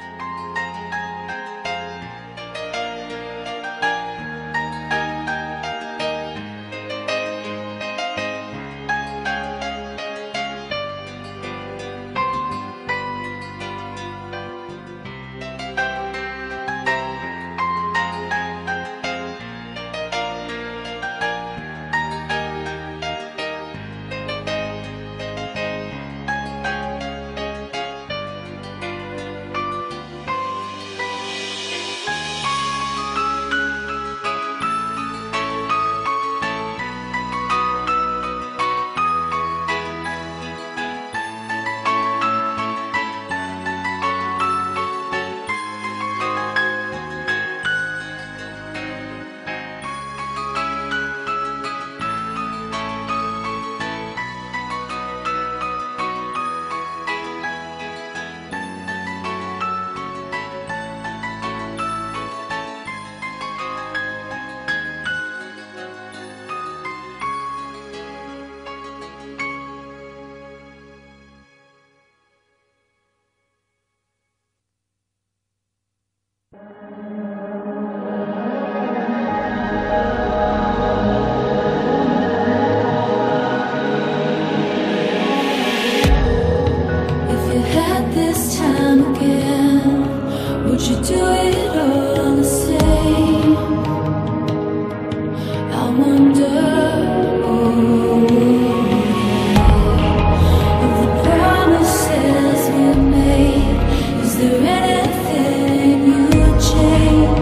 Is there anything you would change?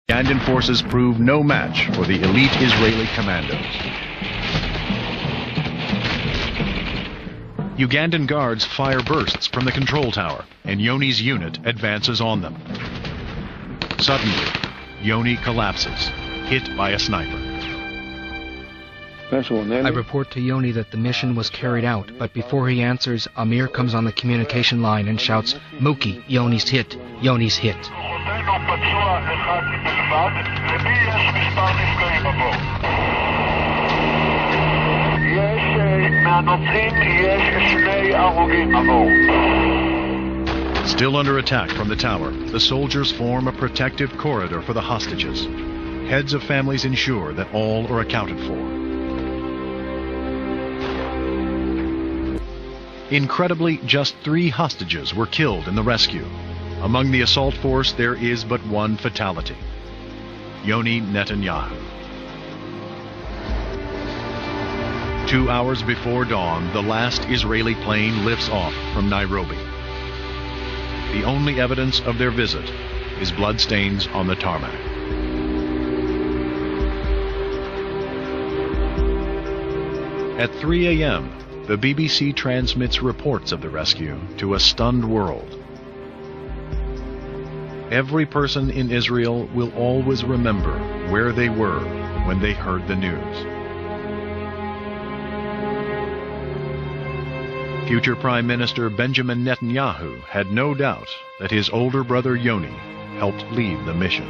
Ugandan forces prove no match for the elite Israeli commandos. Ugandan guards fire bursts from the control tower, and Yoni's unit advances on them. Suddenly, Yoni collapses, hit by a sniper. I report to Yoni that the mission was carried out, but before he answers, Amir comes on the communication line and shouts, "Muki, Yoni's hit, Yoni's hit." Still under attack from the tower, the soldiers form a protective corridor for the hostages. Heads of families ensure that all are accounted for. Incredibly, just three hostages were killed in the rescue. Among the assault force, there is but one fatality: Yoni Netanyahu. Two hours before dawn, the last Israeli plane lifts off from Nairobi. The only evidence of their visit is bloodstains on the tarmac. At three A M, the B B C transmits reports of the rescue to a stunned world. Every person in Israel will always remember where they were when they heard the news. Future Prime Minister Benjamin Netanyahu had no doubt that his older brother Yoni helped lead the mission.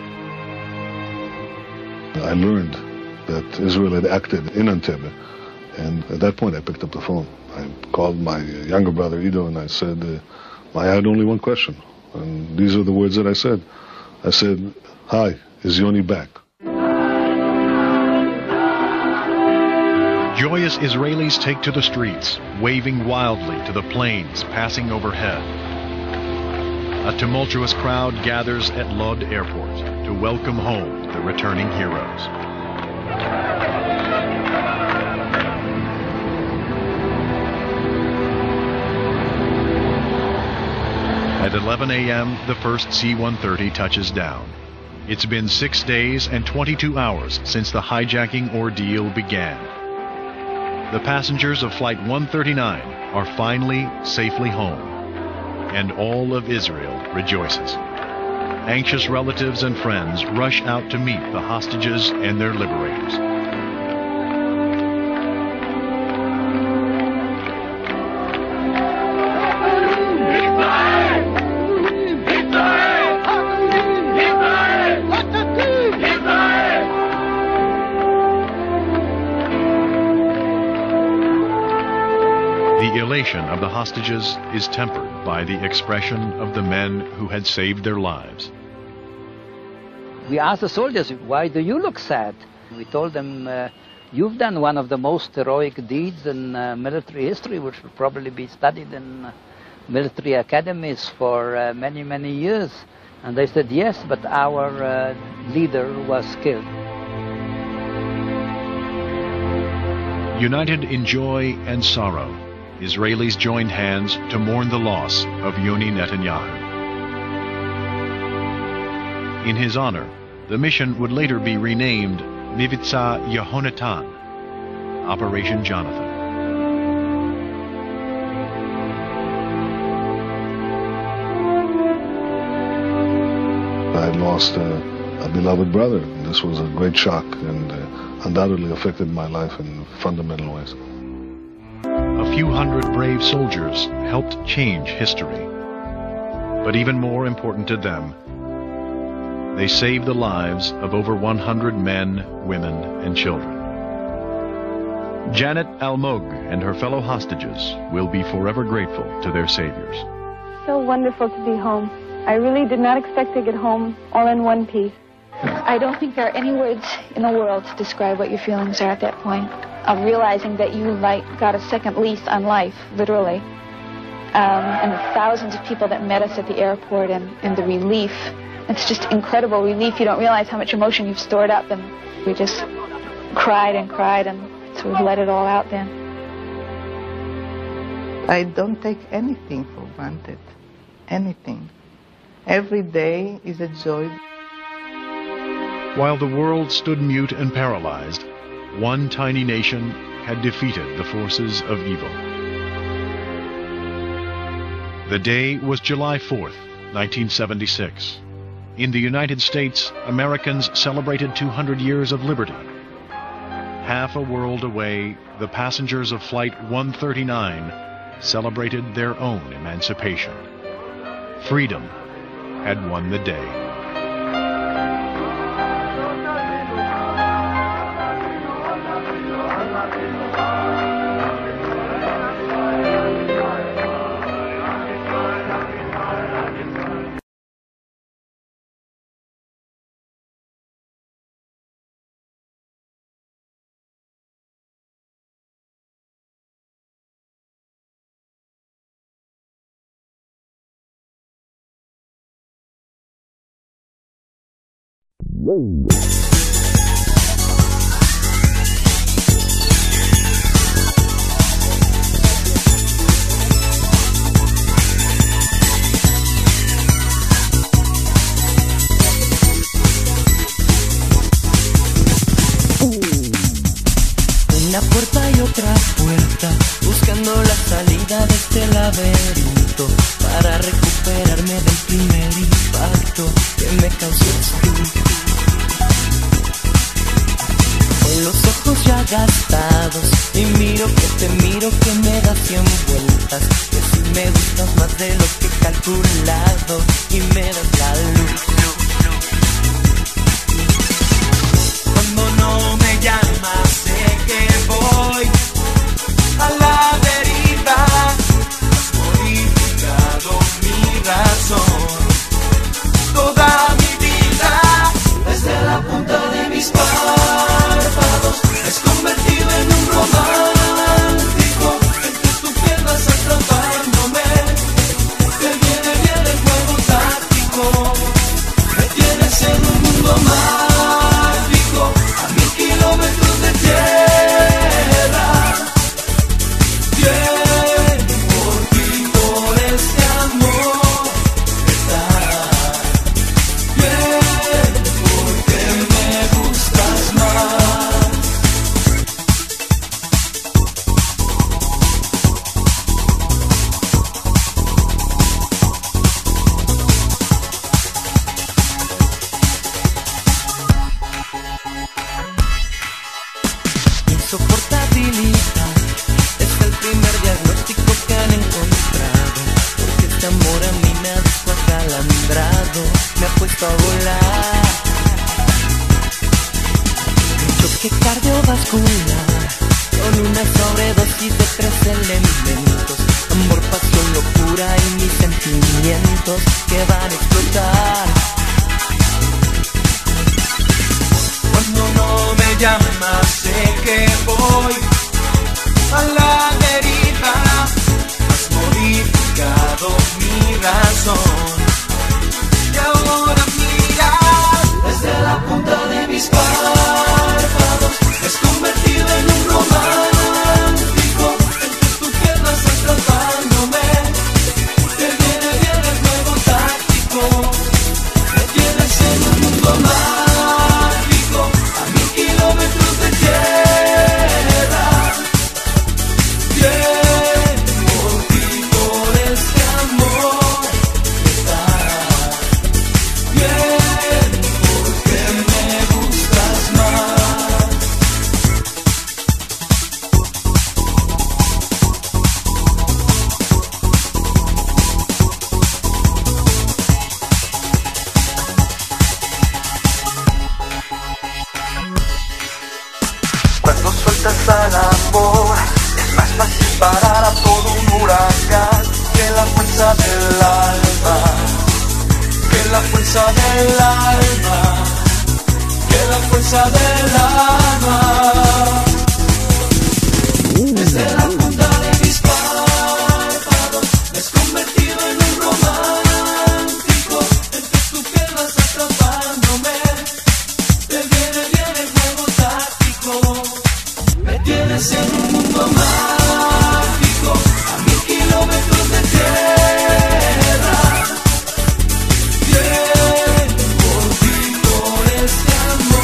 I learned that Israel had acted in Entebbe, and at that point I picked up the phone. I called my younger brother Ido and I said, uh, I had only one question, and these are the words that I said. I said, "Hi, is Yoni back?" Joyous Israelis take to the streets, waving wildly to the planes passing overhead. A tumultuous crowd gathers at Lod Airport to welcome home the returning heroes. At eleven A M, the first C one thirty touches down. It's been six days and twenty-two hours since the hijacking ordeal began. The passengers of Flight one thirty-nine are finally safely home, and all of Israel rejoices. Anxious relatives and friends rush out to meet the hostages and their liberators. The elation of the hostages is tempered by the expression of the men who had saved their lives. We asked the soldiers, "Why do you look sad?" We told them, uh, "You've done one of the most heroic deeds in uh, military history, which will probably be studied in uh, military academies for uh, many, many years." And they said, "Yes, but our uh, leader was killed." United in joy and sorrow, Israelis joined hands to mourn the loss of Yoni Netanyahu. In his honor, the mission would later be renamed Mivitza Yehonatan, Operation Jonathan. I had lost a, a beloved brother. This was a great shock and uh, undoubtedly affected my life in fundamental ways. A few hundred brave soldiers helped change history. But even more important to them, they saved the lives of over one hundred men, women, and children. Janet Almog and her fellow hostages will be forever grateful to their saviors. So wonderful to be home. I really did not expect to get home all in one piece. I don't think there are any words in the world to describe what your feelings are at that point, of realizing that you like got a second lease on life, literally. Um, and the thousands of people that met us at the airport, and, and the relief. It's just incredible relief. You don't realize how much emotion you've stored up, and we just cried and cried and sort of let it all out then. I don't take anything for granted. Anything. Every day is a joy. While the world stood mute and paralyzed, one tiny nation had defeated the forces of evil. The day was July fourth, nineteen seventy-six. In the United States, Americans celebrated two hundred years of liberty. Half a world away, the passengers of Flight one thirty-nine celebrated their own emancipation. Freedom had won the day. Una puerta y otra puerta, buscando la salida de este laberinto, para recuperarme del primer impacto que me causas tú. Con los ojos ya gastados, y miro que te miro que me das cien vueltas, que si me gustas más de lo que he calculado, y me das la luz. Cuando no me llamas sé que voy a la deriva, has modificado mi razón. Toda mi vida, desde la punta de mis párpados, es convertido en un romántico, entre tus piernas atrapándome. Te viene bien el juego táctico, me tienes en un mundo mágico, a mil kilómetros de tierra. Bien por ti, por este amor estar. Bien porque me gustas más. Insoportabilidad es el primer diagnóstico que han encontrado, porque este amor a mí me ha descuacalandrado, me ha puesto a volar. Un choque cardiovascular con una sobredosis de tres elementos: amor, pasión, locura y mis sentimientos que van a explotar. Cuando no me llamas sé que voy a la deriva, has modificado mi razón. Y ahora mira, desde la punta de mis párpados, me has convertido en un romántico, entre tus piernas atrapándome. Te viene bien el juego táctico, me tienes en un mundo mágico, a mil kilómetros de tierra. Bien por ti, por este amor estar. Bien porque me gustas más. Cuando sueltas al amor, es más fácil parar a todo un huracán que la fuerza del alma, que la fuerza del alma, que la fuerza del alma. Desde la punta de mis párpados, me has convertido en un romántico, entre tus piernas atrapándome. Te viene bien el juego táctico, me tienes en un mundo mágico, a mil kilómetros de tierra. Bien por ti, por este amor.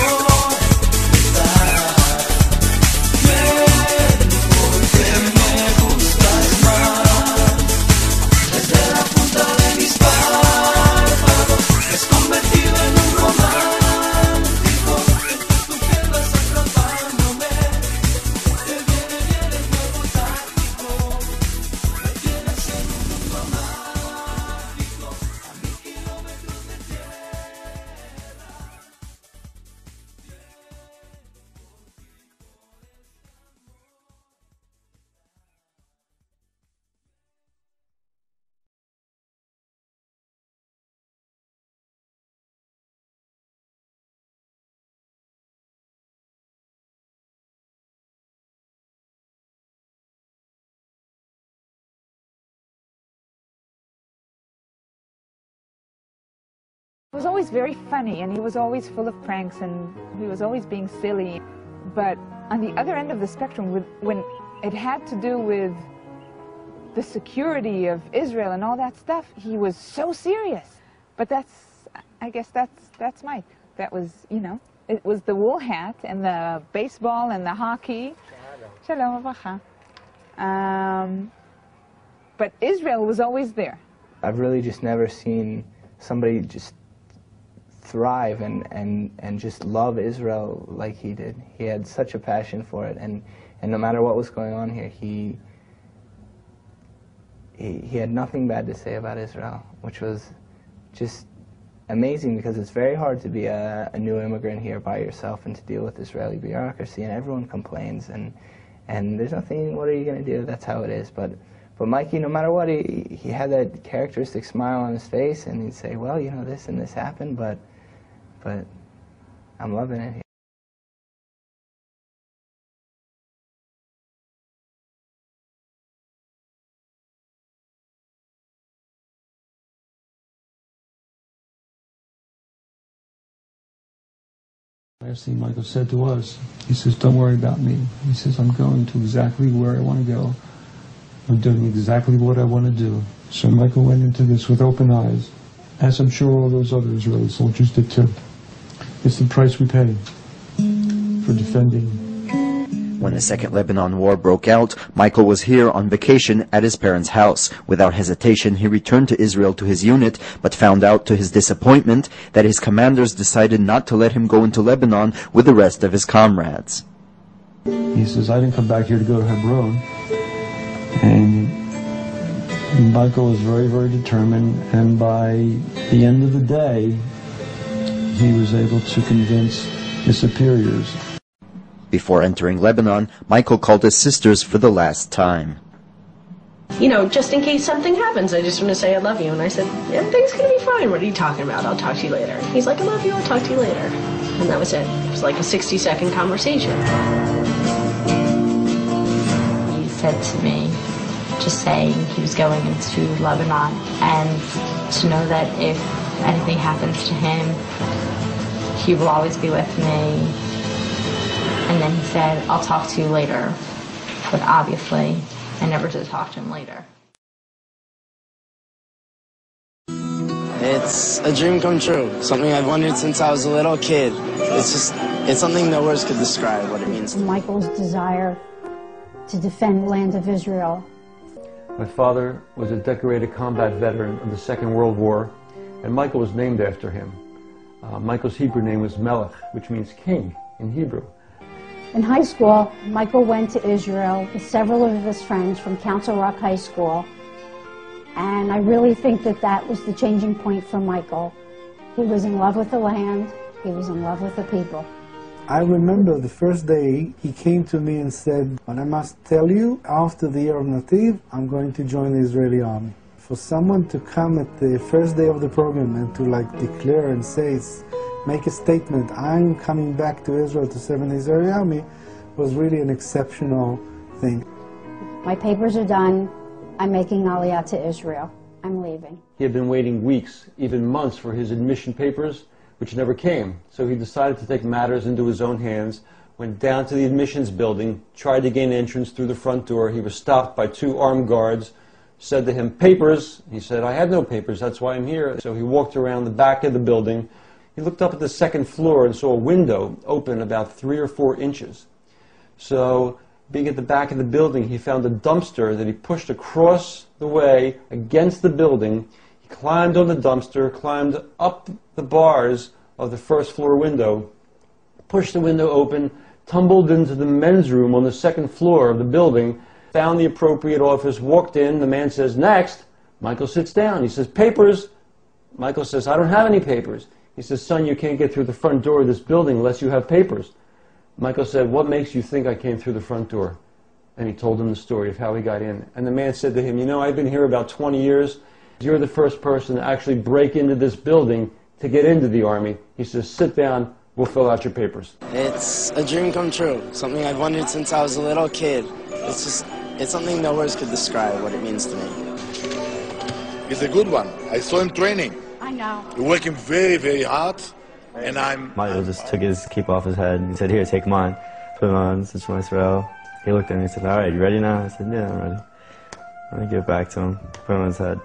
He was always very funny, and he was always full of pranks, and he was always being silly. But on the other end of the spectrum, with, when it had to do with the security of Israel and all that stuff, he was so serious. But that's, I guess that's, that's Mike. That was, you know, it was the wool hat and the baseball and the hockey. Shalom Avracha. Um, but Israel was always there. I've really just never seen somebody just thrive and, and, and just love Israel like he did. He had such a passion for it, and, and no matter what was going on here, he, he, he had nothing bad to say about Israel, which was just amazing, because it's very hard to be a, a new immigrant here by yourself and to deal with Israeli bureaucracy, and everyone complains, and, and there's nothing, what are you going to do? That's how it is. But But Mikey, no matter what, he, he had that characteristic smile on his face, and he'd say, well, you know, this and this happened, but, but I'm loving it here. Last thing Michael said to us, he says, don't worry about me. He says, I'm going to exactly where I want to go. I'm doing exactly what I want to do. So Michael went into this with open eyes, as I'm sure all those other Israeli soldiers did too. It's the price we pay for defending. When the Second Lebanon War broke out, Michael was here on vacation at his parents' house. Without hesitation, he returned to Israel to his unit, but found out to his disappointment that his commanders decided not to let him go into Lebanon with the rest of his comrades. He says, I didn't come back here to go to Hebron. And Michael was very, very determined, and by the end of the day, he was able to convince his superiors. Before entering Lebanon, Michael called his sisters for the last time. You know, just in case something happens, I just want to say I love you. And I said, everything's going to be fine. What are you talking about? I'll talk to you later. He's like, I love you. I'll talk to you later. And that was it. It was like a sixty second conversation. He said to me, just saying he was going into Lebanon, and to know that if anything happens to him, he will always be with me. And then he said, I'll talk to you later. But obviously, I never did talk to him later. It's a dream come true. Something I've wanted since I was a little kid. It's just, it's something no words could describe what it means. Michael's desire to defend the land of Israel. My father was a decorated combat veteran of the Second World War, and Michael was named after him. Uh, Michael's Hebrew name was Melech, which means king in Hebrew. In high school, Michael went to Israel with several of his friends from Council Rock High School, and I really think that that was the changing point for Michael. He was in love with the land, he was in love with the people. I remember the first day he came to me and said, but I must tell you, after the year of Nativ, I'm going to join the Israeli army. For someone to come at the first day of the program and to like declare and say, make a statement, I'm coming back to Israel to serve in the Israeli army, was really an exceptional thing. My papers are done. I'm making Aliyah to Israel. I'm leaving. He had been waiting weeks, even months, for his admission papers, which never came. So he decided to take matters into his own hands, went down to the admissions building, tried to gain entrance through the front door. He was stopped by two armed guards, said to him, papers. He said, I have no papers, that's why I'm here. So he walked around the back of the building. He looked up at the second floor and saw a window open about three or four inches. So, being at the back of the building, he found a dumpster that he pushed across the way against the building. He climbed on the dumpster, climbed up the bars of the first floor window, pushed the window open, tumbled into the men's room on the second floor of the building, found the appropriate office, walked in. The man says, next. Michael sits down. He says, papers. Michael says, I don't have any papers. He says, son, you can't get through the front door of this building unless you have papers. Michael said, what makes you think I came through the front door? And he told him the story of how he got in. And the man said to him, you know, I've been here about twenty years. You're the first person to actually break into this building to get into the army. He says, sit down, we'll fill out your papers. It's a dream come true. Something I've wanted since I was a little kid. It's just, it's something no words could describe what it means to me. He's a good one. I saw him training. I know. We're working very, very hard, and I'm... Michael just took his cape off his head and he said, here, take mine. Put it on, such my Israel. He looked at me and said, all right, you ready now? I said, yeah, I'm ready. Let me give it back to him, put it on his head.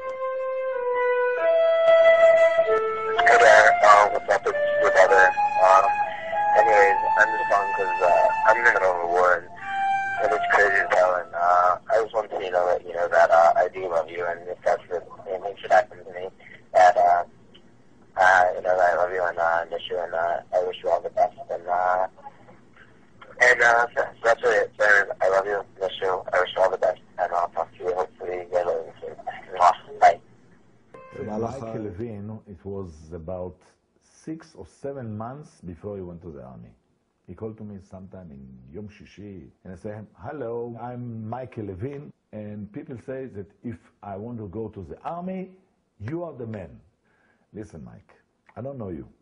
Hey there, uh, what's up, it's your brother. Um, anyways, I'm just calling because uh, I'm in the middle of a war, and, and it's crazy as hell, and uh, I just wanted to know that, you know, that uh, I do love you, and if that's the anything should happen to me, that, uh, uh, you know, that I love you, and uh, miss you, and uh, I wish you all the best, and, uh, and, uh, so that's really it, sir. I love you, miss you, I wish you all the best, and I'll talk to you hopefully again soon. Bye. Michael Levin, it was about six or seven months before he went to the army. He called to me sometime in Yom Shishi, and I said, hello, I'm Michael Levin, and people say that if I want to go to the army, you are the man. Listen, Mike, I don't know you.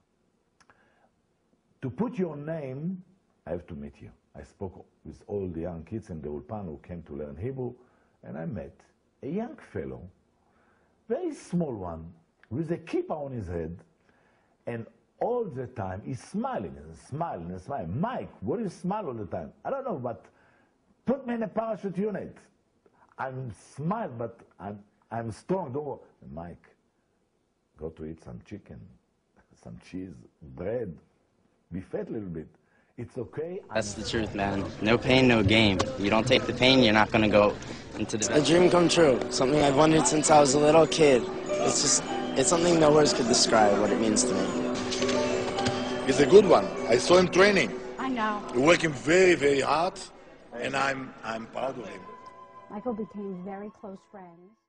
To put your name, I have to meet you. I spoke with all the young kids in the Ulpan who came to learn Hebrew, and I met a young fellow, very small one, with a kippah on his head, and all the time he's smiling and smiling and smiling. Mike, what do you smile all the time? I don't know, but put me in a parachute unit. I'm smile, but I'm, I'm strong. Don't worry. Mike, go to eat some chicken, some cheese, bread, be fat a little bit. It's okay. That's the truth, man. No pain, no gain. You don't take the pain, you're not going to go into the... A dream come true. Something I've wanted since I was a little kid. It's just, it's something no words could describe what it means to me. He's a good one. I saw him training. I know. We're working very, very hard, and I'm, I'm proud of him. Michael became very close friends.